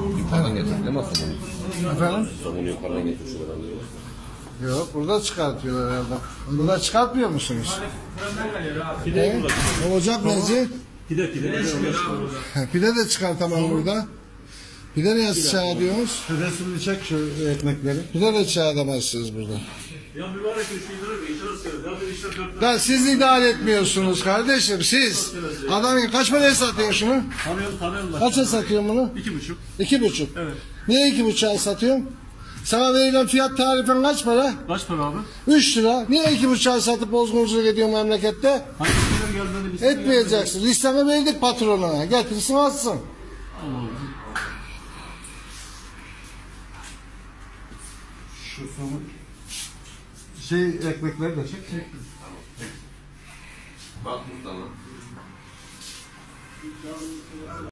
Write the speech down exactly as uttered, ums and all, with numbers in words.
Yukarıdan getir değil mi sabunu? Efendim? Sabunu yukarıdan getir şuradan diyor. Yok, burada çıkartıyorlar herhalde. Burada çıkartmıyor musunuz? Pide burada. Ocak neci? Pide pide. Pide de çıkartamam burada. Pide niye sıçağı diyorsunuz? Resmini çek şu ekmekleri. Pide de çıkartamazsınız burada. Ya mübarek üç bin lira mı? İşe nasıl? Ya bir işler dört lira. Ya siz idare etmiyorsunuz kardeşim, siz. Adam kaç paraya satıyor şunu? Tanıyorum tanıyorum da. Kaça satıyorsun bunu? İki buçuk. İki buçuk. Evet. Niye iki buçuğa satıyorsun? Sana verilen fiyat tarifin kaç para? Kaç para abi? Üç lira. Niye iki buçuğa satıp bozgunculuk ediyorsun memlekette? Hangi şeyler geldiğini biz Etmeyeceksin. Listeni verdik patronuna. Getirsin atsın. Şu sonu şey ekmekleri de çek. Bak burada lan.